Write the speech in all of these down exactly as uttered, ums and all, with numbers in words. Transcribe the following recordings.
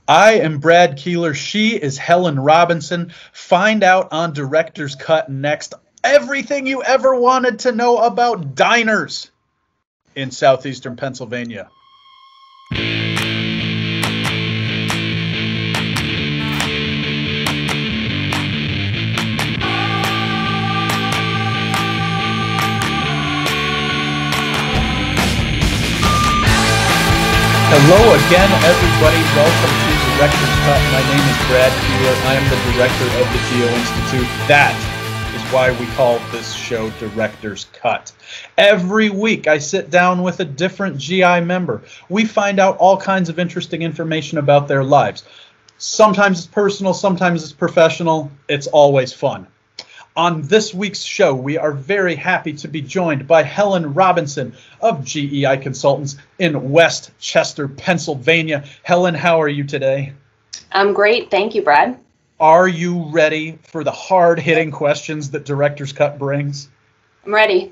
I am Brad Keelor. She is Helen Robinson. Find out on Director's Cut next everything you ever wanted to know about diners in southeastern Pennsylvania. Hello again, everybody. Welcome to Director's Cut. My name is Brad Keelor. I am the director of the Geo-Institute. That is why we call this show Director's Cut. Every week, I sit down with a different G I member. We find out all kinds of interesting information about their lives. Sometimes it's personal, sometimes it's professional. It's always fun. On this week's show, we are very happy to be joined by Helen Robinson of G E I Consultants in West Chester, Pennsylvania. Helen, how are you today? I'm great. Thank you, Brad. Are you ready for the hard-hitting questions that Director's Cut brings? I'm ready.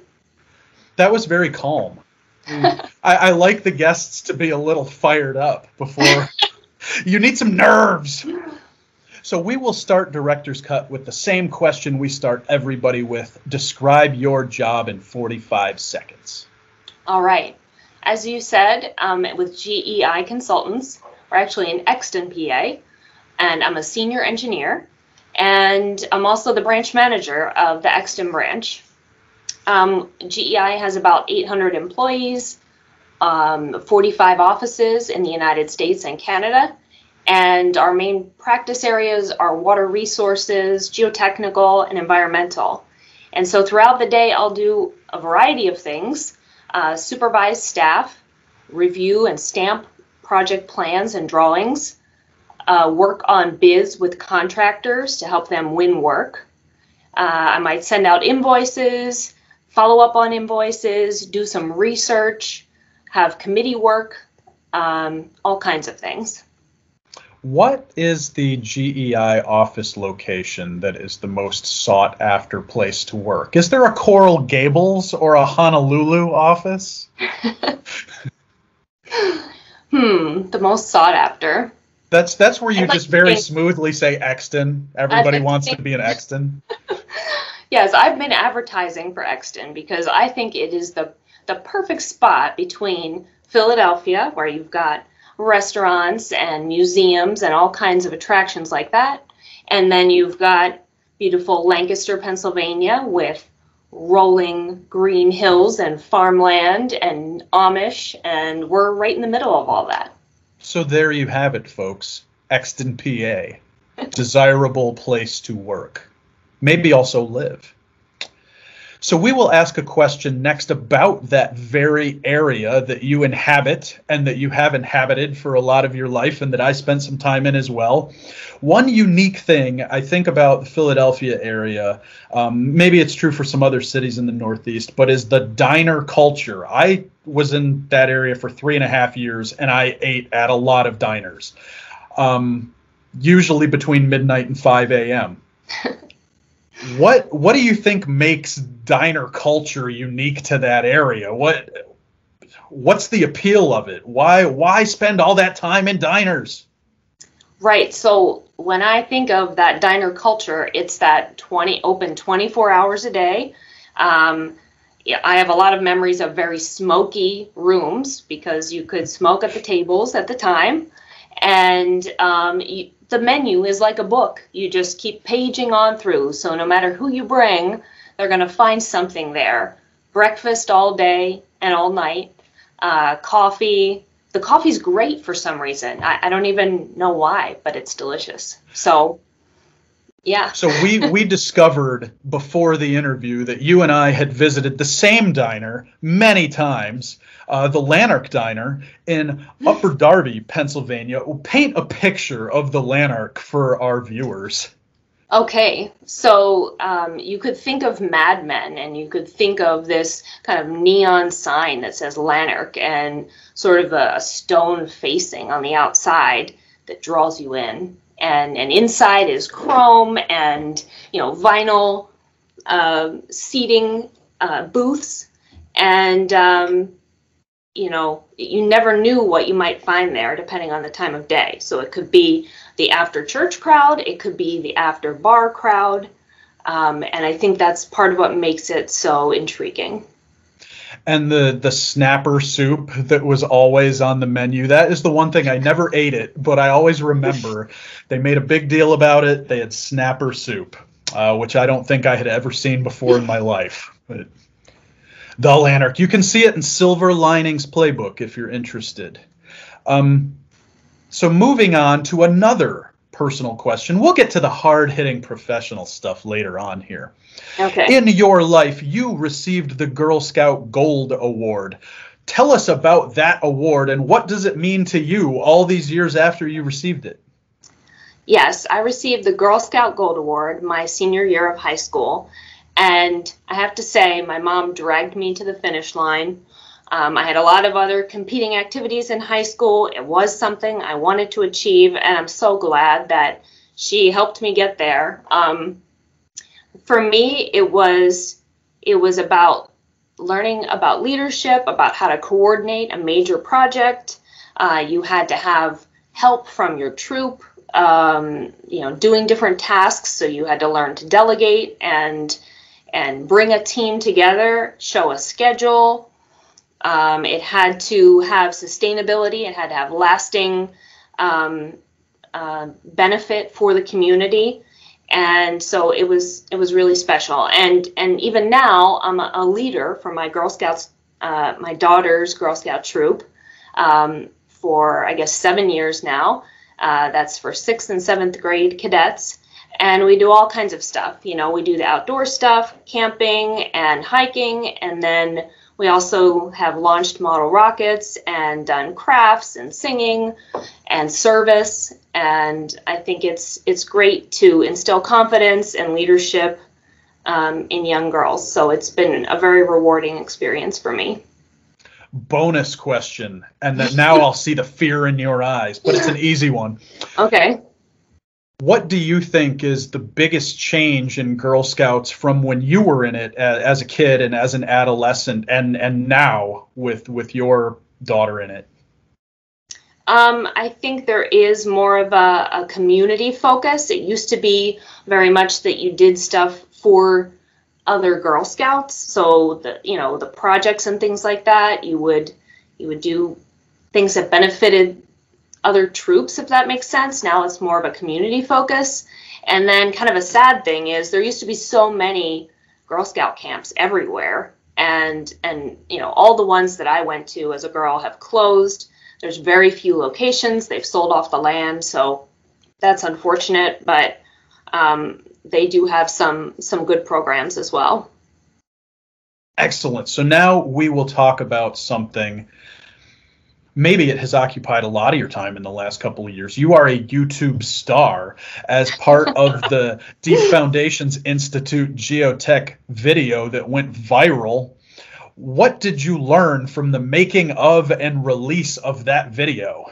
That was very calm. I, I like the guests to be a little fired up before. You need some nerves. So we will start Director's Cut with the same question we start everybody with. Describe your job in forty-five seconds. All right. As you said, um, with G E I Consultants, we're actually in Exton, P A, and I'm a senior engineer, and I'm also the branch manager of the Exton branch. Um, G E I has about eight hundred employees, um, forty-five offices in the United States and Canada. And our main practice areas are water resources, geotechnical, and environmental. And so throughout the day, I'll do a variety of things, uh, supervise staff, review and stamp project plans and drawings, uh, work on bids with contractors to help them win work. Uh, I might send out invoices, follow up on invoices, do some research, have committee work, um, all kinds of things. What is the G E I office location that is the most sought after place to work? Is there a Coral Gables or a Honolulu office? hmm, the most sought after. That's that's where you I'd just like very think, smoothly say Exton. Everybody like wants to, to be in Exton. Yes, I've been advertising for Exton because I think it is the the perfect spot between Philadelphia, where you've got restaurants and museums and all kinds of attractions like that. And then you've got beautiful Lancaster, Pennsylvania with rolling green hills and farmland and Amish, and we're right in the middle of all that. So there you have it, folks. Exton, P A. Desirable place to work. Maybe also live. So we will ask a question next about that very area that you inhabit and that you have inhabited for a lot of your life and that I spent some time in as well. One unique thing I think about the Philadelphia area, um, maybe it's true for some other cities in the Northeast, but is the diner culture. I was in that area for three and a half years and I ate at a lot of diners, um, usually between midnight and five A M What what do you think makes diner culture unique to that area? What what's the appeal of it? Why why spend all that time in diners? Right. So when I think of that diner culture, it's that twenty open twenty-four hours a day. Um, yeah, I have a lot of memories of very smoky rooms because you could smoke at the tables at the time, and um, you, the menu is like a book. You just keep paging on through. So no matter who you bring, they're going to find something there. Breakfast all day and all night. Uh, coffee. The coffee's great for some reason. I, I don't even know why, but it's delicious. So, yeah. So we, we discovered before the interview that you and I had visited the same diner many times, uh, the Lanark Diner in Upper Darby, Pennsylvania. Paint a picture of the Lanark for our viewers. Okay, so um, you could think of Mad Men, and you could think of this kind of neon sign that says Lanark and sort of a stone facing on the outside that draws you in. And, and inside is chrome and, you know, vinyl uh, seating uh, booths. And um, you know, you never knew what you might find there depending on the time of day. So it could be the after church crowd, it could be the after bar crowd. Um, and I think that's part of what makes it so intriguing. And the the snapper soup that was always on the menu, that is the one thing I never ate it, but I always remember they made a big deal about it. They had snapper soup, uh, which I don't think I had ever seen before in my life. But Dull Anarch, you can see it in Silver Linings Playbook if you're interested. Um, so moving on to another personal question. We'll get to the hard-hitting professional stuff later on here. Okay. In your life, you received the Girl Scout Gold Award. Tell us about that award and what does it mean to you all these years after you received it? Yes, I received the Girl Scout Gold Award my senior year of high school. And I have to say, my mom dragged me to the finish line. Um, I had a lot of other competing activities in high school. It was something I wanted to achieve, and I'm so glad that she helped me get there. Um, for me, it was it was about learning about leadership, about how to coordinate a major project. Uh, you had to have help from your troop, um, you know, doing different tasks. So you had to learn to delegate and and bring a team together, show a schedule. Um, it had to have sustainability. It had to have lasting um, uh, benefit for the community, and so it was it was really special. And and even now, I'm a, a leader for my Girl Scouts, uh, my daughter's Girl Scout troop, um, for I guess seven years now. Uh, that's for sixth and seventh grade cadets. And we do all kinds of stuff. You know, we do the outdoor stuff, camping and hiking, and then we also have launched model rockets and done crafts and singing and service. And I think it's it's great to instill confidence and leadership um, in young girls. So it's been a very rewarding experience for me. Bonus question, and then now I'll see the fear in your eyes, but it's an easy one. Okay. What do you think is the biggest change in Girl Scouts from when you were in it as a kid and as an adolescent, and and now with with your daughter in it? Um, I think there is more of a, a community focus. It used to be very much that you did stuff for other Girl Scouts, so the you know the projects and things like that. You would you would do things that benefited other troops, if that makes sense. Now it's more of a community focus. And then kind of a sad thing is there used to be so many Girl Scout camps everywhere, and and you know all the ones that I went to as a girl have closed. There's very few locations. They've sold off the land, so that's unfortunate, but um, they do have some some good programs as well. Excellent. So now we will talk about something. Maybe it has occupied a lot of your time in the last couple of years. You are a YouTube star as part of the Deep Foundations Institute Geotech video that went viral. What did you learn from the making of and release of that video?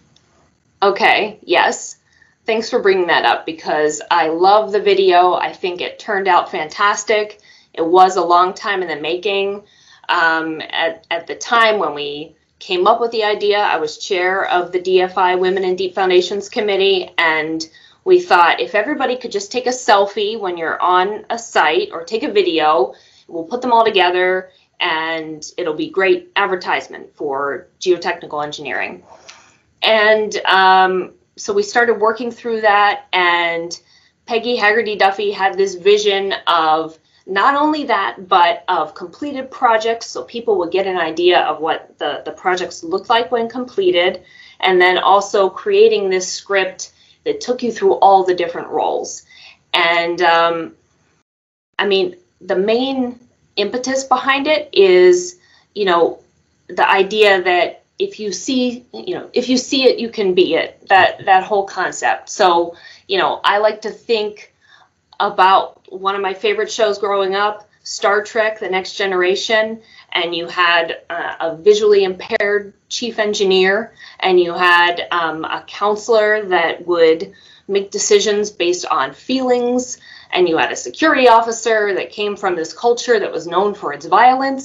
Okay, yes. Thanks for bringing that up because I love the video. I think it turned out fantastic. It was a long time in the making. Um, at, at the time when we came up with the idea, I was chair of the D F I Women in Deep Foundations Committee, and we thought if everybody could just take a selfie when you're on a site or take a video, we'll put them all together and it'll be great advertisement for geotechnical engineering. And um, so we started working through that, and Peggy Haggerty Duffy had this vision of not only that, but of completed projects, so people would get an idea of what the, the projects looked like when completed, and then also creating this script that took you through all the different roles. And um, I mean, the main impetus behind it is, you know, the idea that if you see, you know, if you see it, you can be it, that, that whole concept. So, you know, I like to think about one of my favorite shows growing up, Star Trek, The Next Generation, and you had uh, a visually impaired chief engineer, and you had um, a counselor that would make decisions based on feelings, and you had a security officer that came from this culture that was known for its violence,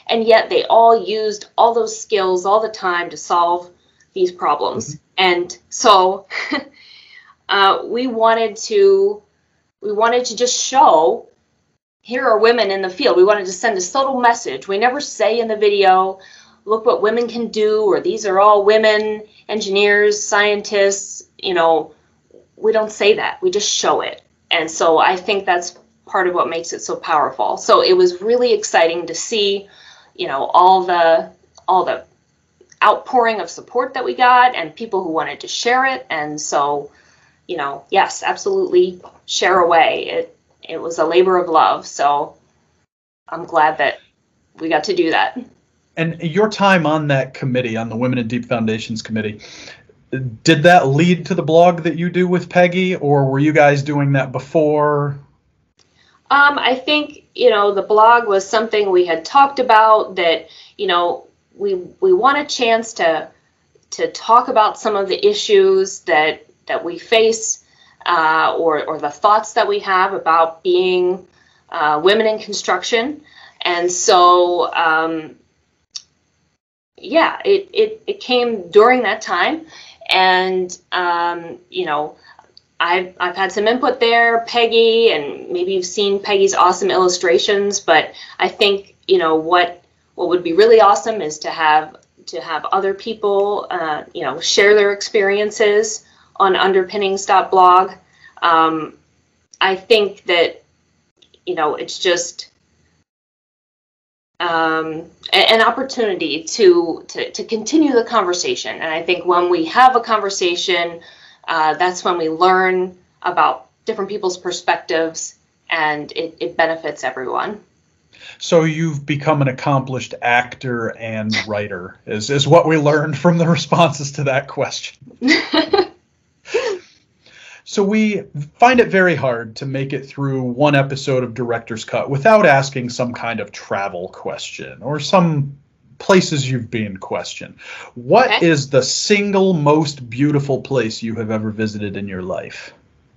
and yet they all used all those skills all the time to solve these problems. Mm-hmm. And so uh, we wanted to we wanted to just show, here are women in the field. We wanted to send a subtle message. We never say in the video, look what women can do, or these are all women engineers, scientists. You know, we don't say that. We just show it. And so I think that's part of what makes it so powerful. So it was really exciting to see, you know, all the all the outpouring of support that we got and people who wanted to share it. And so, you know, yes, absolutely share away. It it was a labor of love. So I'm glad that we got to do that. And your time on that committee, on the Women in Deep Foundations committee, did that lead to the blog that you do with Peggy, or were you guys doing that before? Um, I think, you know, the blog was something we had talked about, that, you know, we we want a chance to to talk about some of the issues that that we face, uh, or or the thoughts that we have about being uh, women in construction. And so, um, yeah, it, it, it came during that time. And, um, you know, I've, I've had some input there, Peggy, and maybe you've seen Peggy's awesome illustrations, but I think, you know, what what would be really awesome is to have to have other people, uh, you know, share their experiences on underpinnings dot blog. Um, I think that, you know, it's just um, an opportunity to, to, to continue the conversation. And I think when we have a conversation, uh, that's when we learn about different people's perspectives, and it, it benefits everyone. So you've become an accomplished actor and writer, is, is what we learned from the responses to that question. So we find it very hard to make it through one episode of Director's Cut without asking some kind of travel question or some places you've been question. What okay. is the single most beautiful place you have ever visited in your life?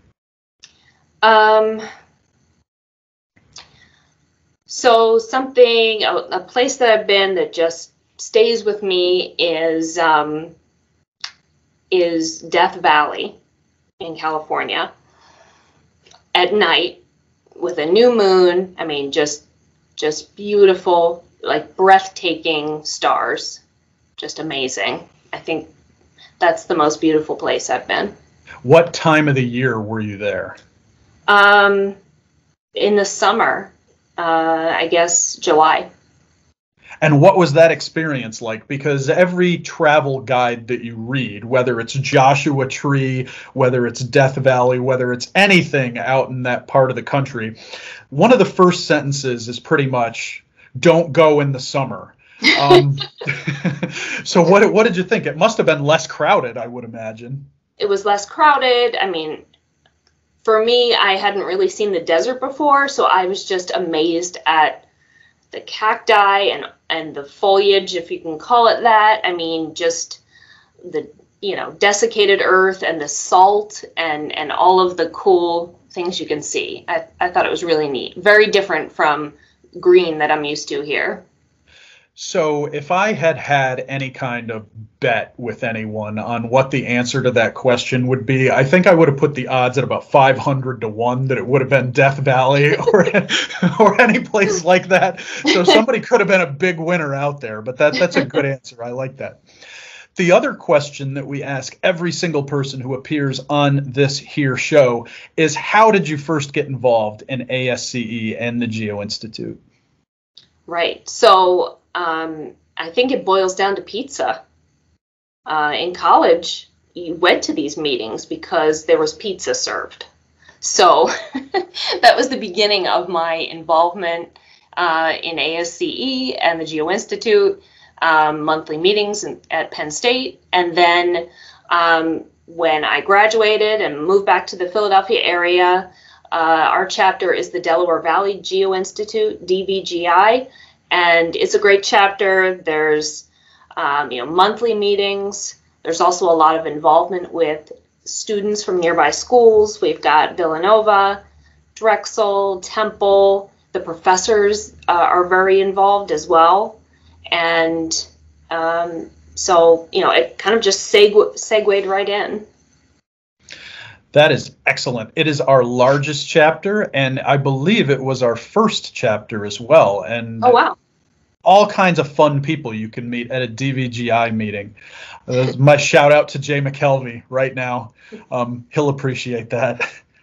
Um. So something, a, a place that I've been that just stays with me is um, is Death Valley in California at night with a new moon. I mean, just just beautiful, like breathtaking stars, just amazing. I think that's the most beautiful place I've been. What time of the year were you there? Um, in the summer, uh, I guess July. And what was that experience like? Because every travel guide that you read, whether it's Joshua Tree, whether it's Death Valley, whether it's anything out in that part of the country, one of the first sentences is pretty much, don't go in the summer. Um, so what, what did you think? It must have been less crowded, I would imagine. It was less crowded. I mean, for me, I hadn't really seen the desert before, so I was just amazed at the cacti and and the foliage, if you can call it that. I mean, just the, you know, desiccated earth and the salt and and all of the cool things you can see. I, I thought it was really neat. Very different from green that I'm used to here. So if I had had any kind of bet with anyone on what the answer to that question would be, I think I would have put the odds at about five hundred to one that it would have been Death Valley or or any place like that. So somebody could have been a big winner out there, but that that's a good answer. I like that. The other question that we ask every single person who appears on this here show is, how did you first get involved in A S C E and the Geo-Institute? Right. So Um, I think it boils down to pizza. Uh, in college, you went to these meetings because there was pizza served. So that was the beginning of my involvement uh, in A S C E and the Geo-Institute, um, monthly meetings in, at Penn State. And then um, when I graduated and moved back to the Philadelphia area, uh, our chapter is the Delaware Valley Geo-Institute, D V G I. And it's a great chapter. There's, um, you know, monthly meetings. There's also a lot of involvement with students from nearby schools. We've got Villanova, Drexel, Temple. The professors uh, are very involved as well. And um, so, you know, it kind of just segu segued right in. That is excellent. It is our largest chapter, and I believe it was our first chapter as well. And oh, wow. All kinds of fun people you can meet at a D V G I meeting. Uh, my shout out to Jay McKelvey right now. Um, he'll appreciate that.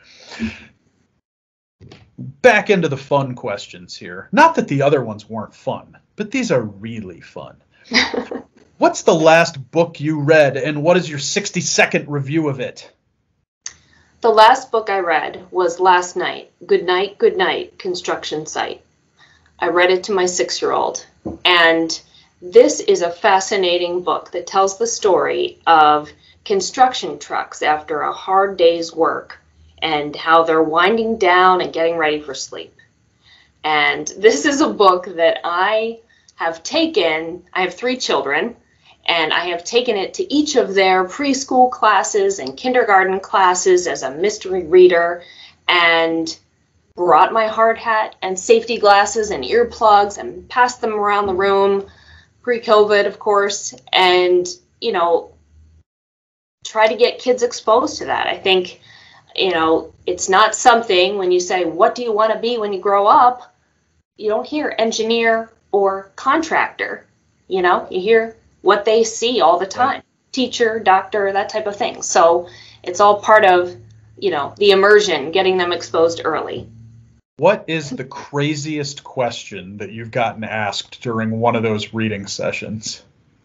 Back into the fun questions here. Not that the other ones weren't fun, but these are really fun. What's the last book you read, and what is your sixty second review of it? The last book I read was last night, Good Night, Good Night, Construction Site. I read it to my six-year-old, and this is a fascinating book that tells the story of construction trucks after a hard day's work and how they're winding down and getting ready for sleep. And this is a book that I have taken, I have three children, and I have taken it to each of their preschool classes and kindergarten classes as a mystery reader, and brought my hard hat and safety glasses and earplugs and passed them around the room, pre-COVID, of course, and, you know, try to get kids exposed to that. I think, you know, it's not something when you say, what do you want to be when you grow up? You don't hear engineer or contractor, you know, you hear what they see all the time, teacher, doctor, that type of thing. So it's all part of, you know, the immersion, getting them exposed early. What is the craziest question that you've gotten asked during one of those reading sessions?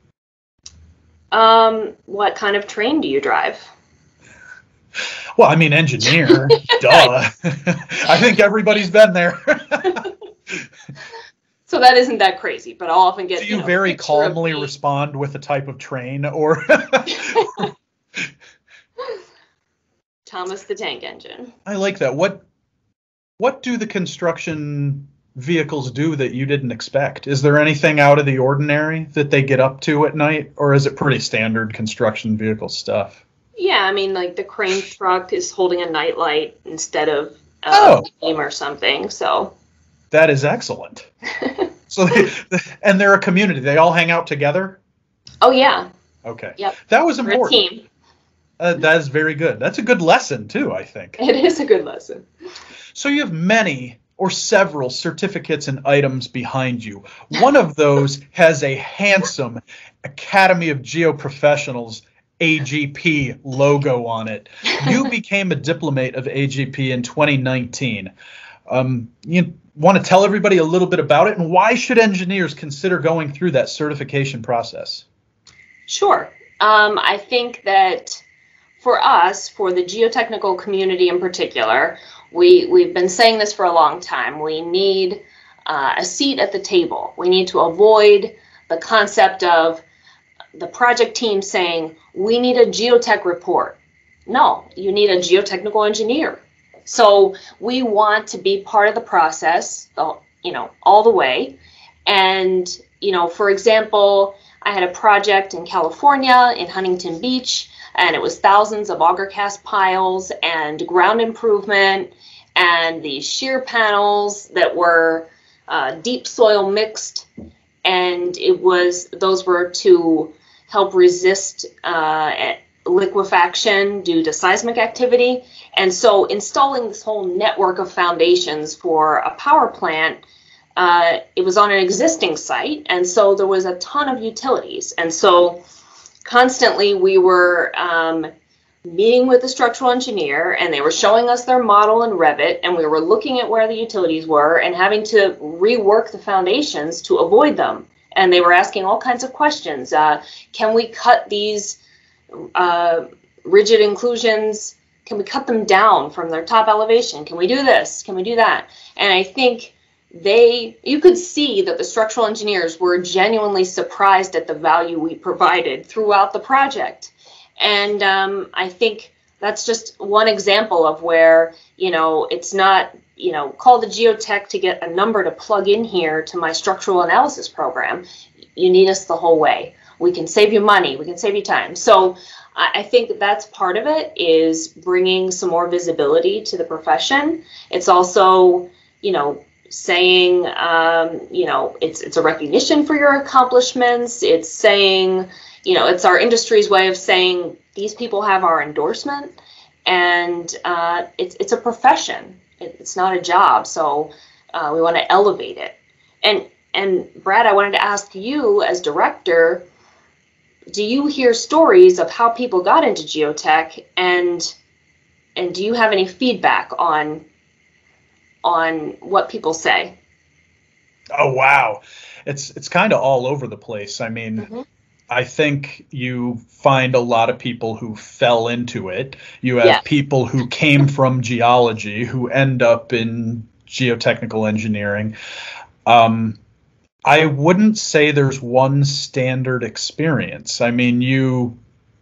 Um, what kind of train do you drive? Well, I mean, engineer, duh. I think everybody's been there. So that isn't that crazy, but I'll often get. Do you, you know, very calmly respond with a type of train, or? Thomas the Tank Engine. I like that. What What do the construction vehicles do that you didn't expect? Is there anything out of the ordinary that they get up to at night, or is it pretty standard construction vehicle stuff? Yeah, I mean, like the crane truck is holding a nightlight instead of a oh. beam or something. So. That is excellent. So, they, and they're a community. They all hang out together? Oh, yeah. Okay. Yep. That was We're important. a team. Uh, that is very good. That's a good lesson, too, I think. It is a good lesson. So you have many or several certificates and items behind you. One of those has a handsome Academy of Geoprofessionals A G P logo on it. You became a diplomate of A G P in twenty nineteen. Um, you want to tell everybody a little bit about it, and why should engineers consider going through that certification process? Sure. Um, I think that for us, for the geotechnical community in particular, we, we've been saying this for a long time. We need uh, a seat at the table. We need to avoid the concept of the project team saying, we need a geotech report. No, you need a geotechnical engineer. So we want to be part of the process, you know, all the way. And, you know, for example, I had a project in California, in Huntington Beach, and it was thousands of auger cast piles and ground improvement and these shear panels that were uh, deep soil mixed. And it was, those were to help resist uh, liquefaction due to seismic activity. And so installing this whole network of foundations for a power plant, uh, it was on an existing site, and so there was a ton of utilities. And so constantly we were um, meeting with the structural engineer, and they were showing us their model in Revit, and we were looking at where the utilities were and having to rework the foundations to avoid them. And they were asking all kinds of questions. Uh, can we cut these uh, rigid inclusions? Can we cut them down from their top elevation? Can we do this? Can we do that? And I think they, you could see that the structural engineers were genuinely surprised at the value we provided throughout the project. And um, I think that's just one example of where, you know, it's not, you know, call the geotech to get a number to plug in here to my structural analysis program. You need us the whole way. We can save you money. We can save you time. So I think that's part of it, is bringing some more visibility to the profession. It's also, you know, saying, um, you know, it's it's a recognition for your accomplishments. It's saying, you know, it's our industry's way of saying these people have our endorsement, and uh, it's it's a profession. It, it's not a job, so uh, we want to elevate it. And and Brad, I wanted to ask you as director, do you hear stories of how people got into geotech, and and do you have any feedback on on what people say? Oh, wow. It's it's kind of all over the place. I mean, Mm-hmm. I think you find a lot of people who fell into it. You have Yes. people who came from geology who end up in geotechnical engineering. Um, I wouldn't say there's one standard experience. I mean, you,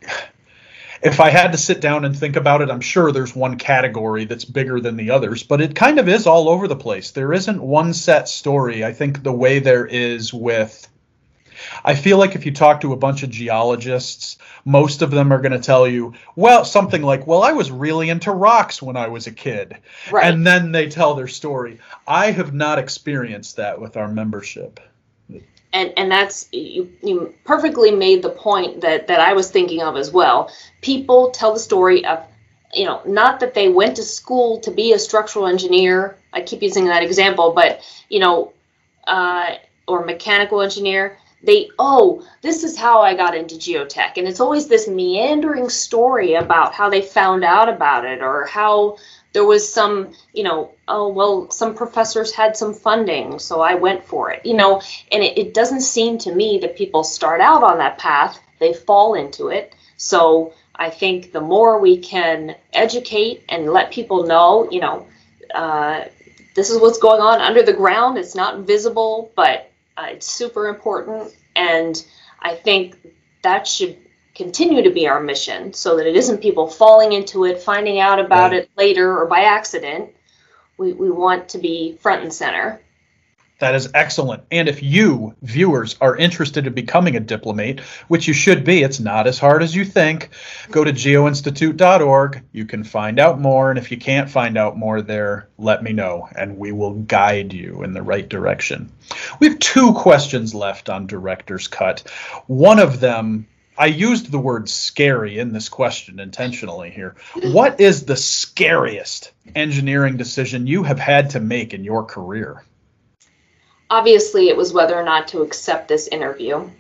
if I had to sit down and think about it, I'm sure there's one category that's bigger than the others, but it kind of is all over the place. There isn't one set story. I think the way there is with, I feel like if you talk to a bunch of geologists, most of them are going to tell you, well, something like, well, I was really into rocks when I was a kid. Right. And then they tell their story. I have not experienced that with our membership. And and that's, you, you perfectly made the point that, that I was thinking of as well. People tell the story of, you know, not that they went to school to be a structural engineer. I keep using that example, but, you know, uh, or mechanical engineer. They, oh, this is how I got into geotech. And it's always this meandering story about how they found out about it, or how there was some, you know, oh, well, some professors had some funding, so I went for it, you know, and it, it doesn't seem to me that people start out on that path, they fall into it. So I think the more we can educate and let people know, you know, uh, this is what's going on under the ground. It's not visible, but uh, it's super important. And I think that should continue to be our mission, so that it isn't people falling into it, finding out about Right. it later or by accident. We, we want to be front and center. That is excellent. And if you, viewers, are interested in becoming a diplomate, which you should be, it's not as hard as you think, go to geo institute dot org. You can find out more. And if you can't find out more there, let me know, and we will guide you in the right direction. We have two questions left on Director's Cut. One of them, I used the word scary in this question intentionally here. What is the scariest engineering decision you have had to make in your career? Obviously, it was whether or not to accept this interview.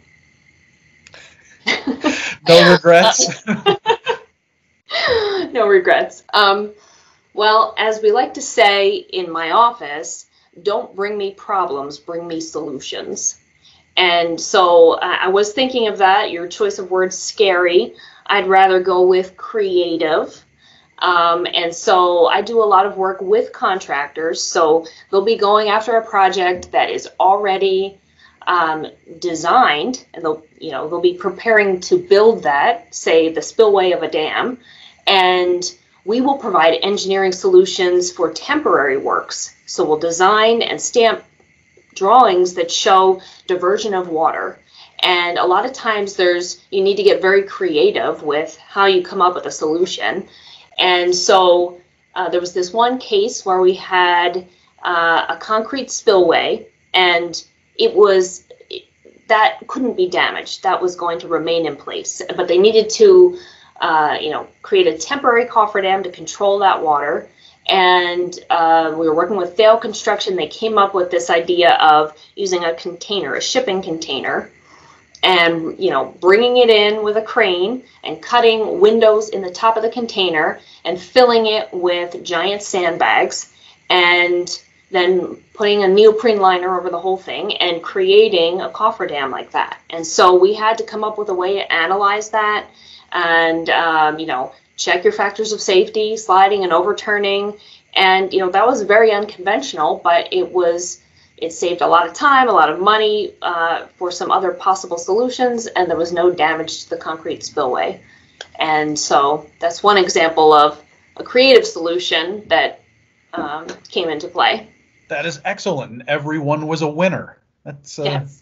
No regrets? No regrets. Um, well, as we like to say in my office, don't bring me problems, bring me solutions. And so uh, I was thinking of that, your choice of words, scary. I'd rather go with creative. Um, and so I do a lot of work with contractors. So they'll be going after a project that is already um, designed, and they'll, you know, they'll be preparing to build that, say the spillway of a dam, and we will provide engineering solutions for temporary works. So we'll design and stamp drawings that show diversion of water. And a lot of times there's, you need to get very creative with how you come up with a solution. And so uh, there was this one case where we had uh, a concrete spillway, and it was, that couldn't be damaged. That was going to remain in place. But they needed to, uh, you know, create a temporary cofferdam to control that water. And uh, we were working with Thale Construction. They came up with this idea of using a container, a shipping container, and, you know, bringing it in with a crane and cutting windows in the top of the container and filling it with giant sandbags, and then putting a neoprene liner over the whole thing and creating a cofferdam like that. And so we had to come up with a way to analyze that and, um, you know, check your factors of safety, sliding and overturning. And, you know, that was very unconventional, but it was, it saved a lot of time, a lot of money uh, for some other possible solutions, and there was no damage to the concrete spillway. And so that's one example of a creative solution that um, came into play. That is excellent. And everyone was a winner. That's uh, Yes.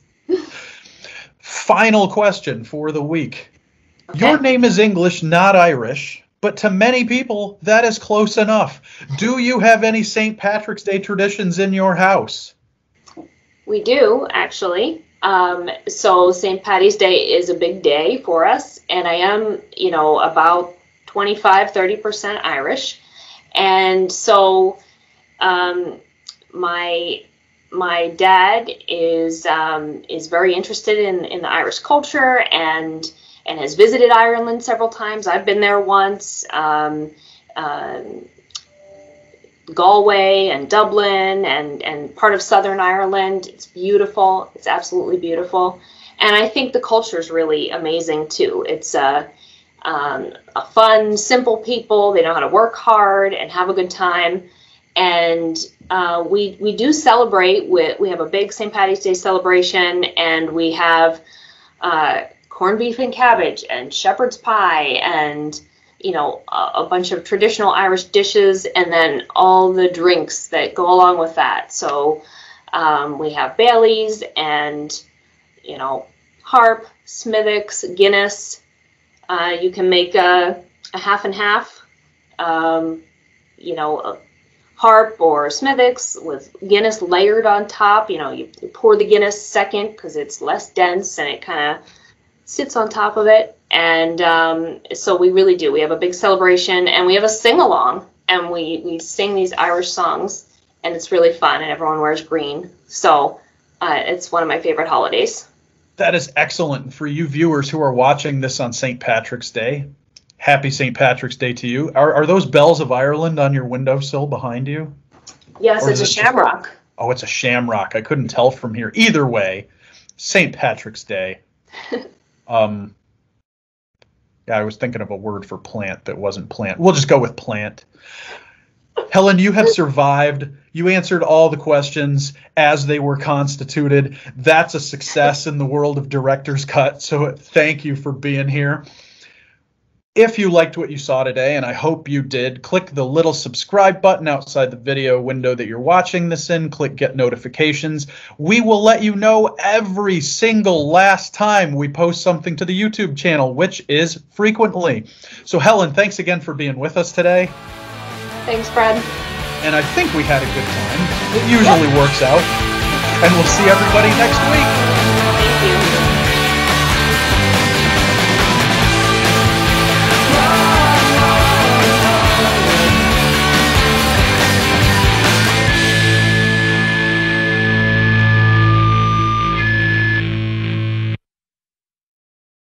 Final question for the week. Okay. Your name is English, not Irish, but to many people, that is close enough. Do you have any Saint Patrick's Day traditions in your house? We do, actually. Um, so Saint Patty's Day is a big day for us, and I am, you know, about twenty-five, thirty percent Irish. And so um, my my dad is um, is very interested in, in the Irish culture and and has visited Ireland several times. I've been there once. Um, um, Galway and Dublin and, and part of Southern Ireland. It's beautiful. It's absolutely beautiful. And I think the culture is really amazing too. It's a, um, a fun, simple people. They know how to work hard and have a good time. And uh, we we do celebrate with, we have a big Saint Patty's Day celebration, and we have uh, corned beef and cabbage and shepherd's pie and you know, a, a bunch of traditional Irish dishes, and then all the drinks that go along with that. So um, we have Baileys and, you know, Harp, Smithwick's, Guinness. Uh, you can make a, a half and half, um, you know, a Harp or Smithwick's with Guinness layered on top. You know, you, you pour the Guinness second because it's less dense and it kind of sits on top of it. And um, so we really do. We have a big celebration, and we have a sing-along, and we, we sing these Irish songs, and it's really fun, and everyone wears green. So uh, it's one of my favorite holidays. That is excellent. For you viewers who are watching this on Saint Patrick's Day, happy Saint Patrick's Day to you. Are, are those bells of Ireland on your windowsill behind you? Yes, or it's a shamrock. Just, oh, it's a shamrock. I couldn't tell from here. Either way, Saint Patrick's Day. um. Yeah, I was thinking of a word for plant that wasn't plant. We'll just go with plant. Helen, you have survived. You answered all the questions as they were constituted. That's a success in the world of Director's Cut, so thank you for being here. If you liked what you saw today, and I hope you did, click the little subscribe button outside the video window that you're watching this in. Click Get Notifications. We will let you know every single last time we post something to the YouTube channel, which is frequently. So Helen, thanks again for being with us today. Thanks, Brad. And I think we had a good time. It usually works out. And we'll see everybody next week.